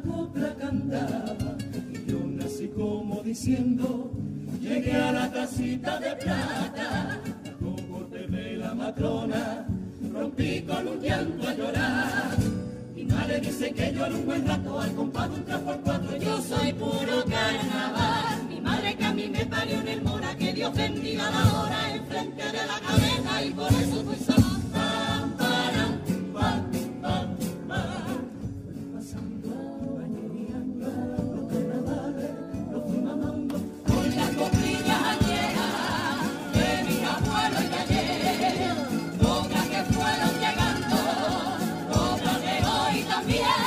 copla cantaba y yo nací como diciendo, llegué a la casita de plata, a cogote de la matrona, rompí con un llanto a llorar. Mi madre dice que yo era un buen rato al compás de un 3x4, yo soy puro carnaval. Mi madre que a mí me parió en el Mora, que Dios bendiga la hora enfrente de la cabeza y por eso soy sola. Pam, param, pam, pam, pam. Pasando, bañeando, los carnavales, los fui mamando con las coprillas ayeras de mis abuelos y de ayer, coplas que fueron llegando, coplas de hoy también.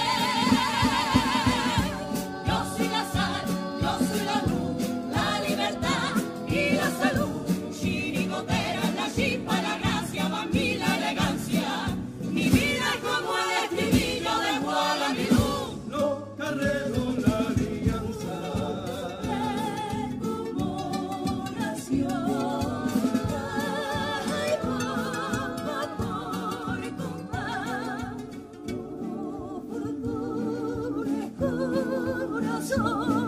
Yo soy la sal, yo soy la luz, la libertad y la salud, chirigotera, la chispa, la gracia, mami, la elegancia, mi vida es como el estribillo de Guadalupe. Los carreros, la alianza, como nación, ay, por compás, por corazón.